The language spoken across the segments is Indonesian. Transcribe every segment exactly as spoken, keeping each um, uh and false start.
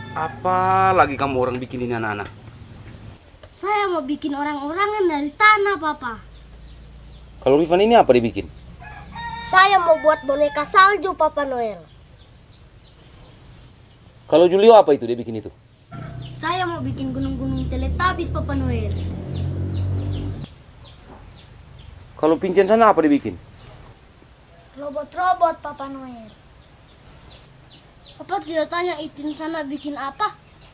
Apa lagi kamu orang bikin ini anak-anak? Saya mau bikin orang-orangan dari tanah, Papa. Kalau Rifan ini apa dibikin? Saya mau buat boneka salju, Papa Noel. Kalau Julio apa itu dia bikin itu? Saya mau bikin gunung-gunung Teletubbies, Papa Noel. Kalau Pincen sana apa dibikin? Robot-robot, Papa Noel. Papa tidak tanya Itin sana bikin apa?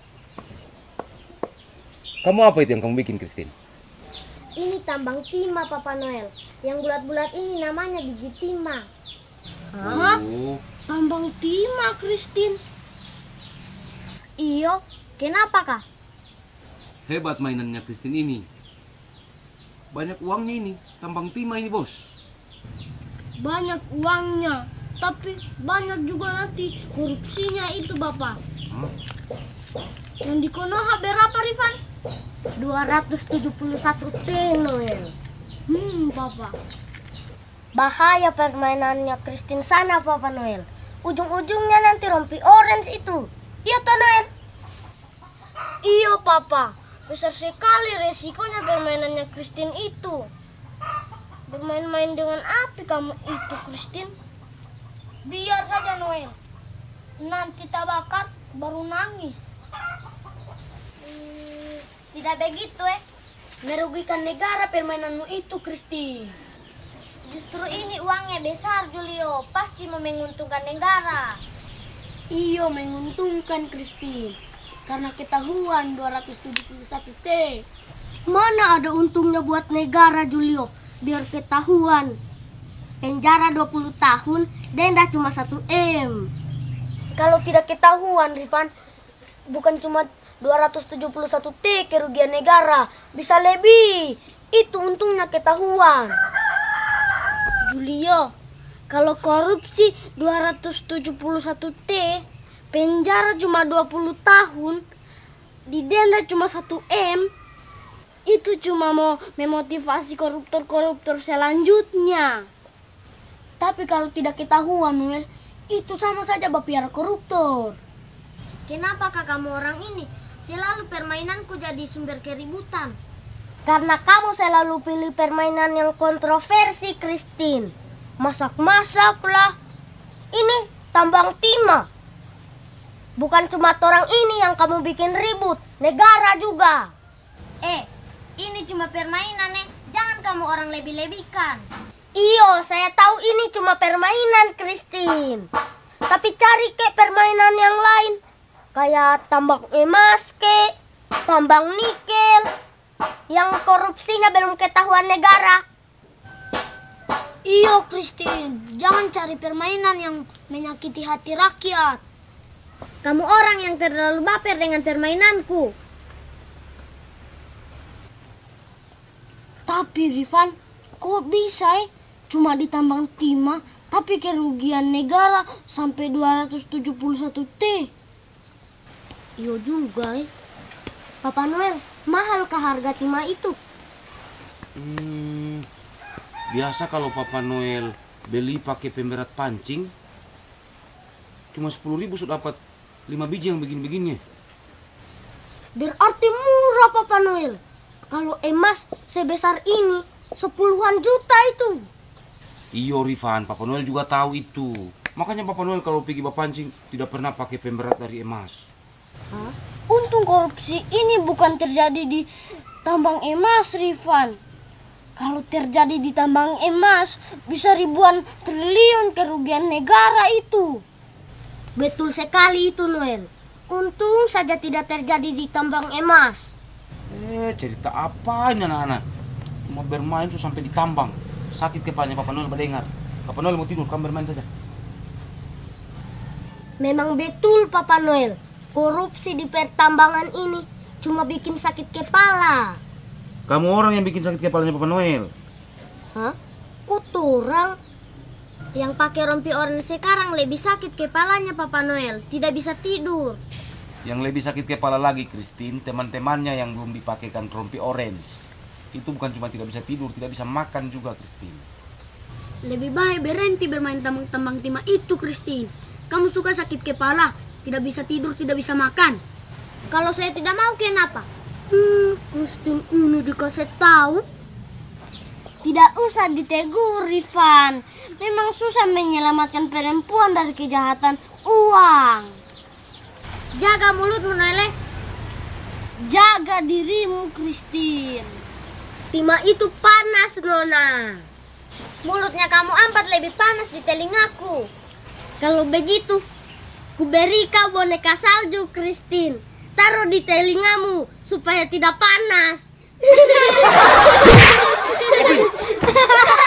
Kamu apa itu yang kamu bikin, Christine? Ini tambang timah, Papa Noel. Yang bulat-bulat ini namanya biji timah. Hah? Oh. Tambang timah, Christine? Iyo, kenapa kah? Hebat mainannya Christine ini. Banyak uangnya ini, tambang timah ini, Bos. Banyak uangnya, tapi banyak juga nanti korupsinya itu, Bapak. Hah? Yang di Konoha berapa, Rifan? dua ratus tujuh puluh satu T, Noel. Hmm, Papa. Bahaya permainannya Christine sana, Papa Noel. Ujung-ujungnya nanti rompi orange itu. Iya, toh, Noel? Iya, Papa. Besar sekali resikonya permainannya Christine itu. Bermain-main dengan api kamu itu, Christine. Biar saja, Noel. Nanti kita bakar, baru nangis. Hmm, tidak begitu, eh. Merugikan negara permainanmu itu, Christine. Justru ini uangnya besar, Julio. Pasti mau menguntungkan negara. Iyo, menguntungkan, Christine. Karena ketahuan dua ratus tujuh puluh satu T. Mana ada untungnya buat negara, Julio? Biar ketahuan. Penjara dua puluh tahun, denda cuma satu M. Kalau tidak ketahuan, Rifan, bukan cuma dua ratus tujuh puluh satu T kerugian negara, bisa lebih. Itu untungnya ketahuan. Julio, kalau korupsi dua ratus tujuh puluh satu T, penjara cuma dua puluh tahun, didenda cuma satu M, itu cuma mau memotivasi koruptor-koruptor selanjutnya. Tapi kalau tidak ketahuan, Noel, itu sama saja bapiara koruptor. Kenapakah kamu orang ini selalu permainanku jadi sumber keributan? Karena kamu selalu pilih permainan yang kontroversi, Christine. Masak-masak lah. Ini tambang timah. Bukan cuma orang ini yang kamu bikin ribut, negara juga. Eh, ini cuma permainan, eh. Jangan kamu orang lebih-lebihkan. Iyo, saya tahu ini cuma permainan, Christine. Tapi cari ke permainan yang lain. Kayak tambang emas ke, tambang nikel. Yang korupsinya belum ketahuan negara. Iyo, Christine. Jangan cari permainan yang menyakiti hati rakyat. Kamu orang yang terlalu baper dengan permainanku. Tapi Rifan, kok bisa eh? Cuma ditambang timah, tapi kerugian negara sampai dua ratus tujuh puluh satu T. Iya juga eh. Papa Noel, mahalkah harga timah itu? Hmm, biasa kalau Papa Noel beli pakai pemberat pancing, cuma sepuluh ribu sudah dapat lima biji yang begini-begini. Berarti murah, Papa Noel. Kalau emas sebesar ini, sepuluhan juta itu. Iyo Rifan, Papa Noel juga tahu itu. Makanya Papa Noel kalau pergi berpancing tidak pernah pakai pemberat dari emas. Hah? Untung korupsi ini bukan terjadi di tambang emas, Rifan. Kalau terjadi di tambang emas, bisa ribuan triliun kerugian negara itu. Betul sekali itu, Noel. Untung saja tidak terjadi di tambang emas. Eh, cerita apa ini anak-anak? Cuma bermain tuh sampai ditambang. Sakit kepalanya Papa Noel mendengar. Papa Noel mau tidur, kamu bermain saja. Memang betul, Papa Noel. Korupsi di pertambangan ini cuma bikin sakit kepala. Kamu orang yang bikin sakit kepalanya Papa Noel. Hah? Kok orang yang pakai rompi oranye sekarang lebih sakit kepalanya, Papa Noel? Tidak bisa tidur. Yang lebih sakit kepala lagi, Christine, teman-temannya yang belum dipakaikan rompi orange. Itu bukan cuma tidak bisa tidur, tidak bisa makan juga, Christine. Lebih baik berhenti bermain tambang-tambang timah itu, Christine. Kamu suka sakit kepala, tidak bisa tidur, tidak bisa makan. Kalau saya tidak mau, kenapa? Hmm, Christine ini dikasih tahu. Tidak usah ditegur, Rifan. Memang susah menyelamatkan perempuan dari kejahatan uang. Jaga mulutmu, Noelle. Jaga dirimu, Christine. Timah itu panas, Nona. Mulutnya kamu ampat lebih panas di telingaku. Kalau begitu, ku beri kau boneka salju, Christine. Taruh di telingamu supaya tidak panas.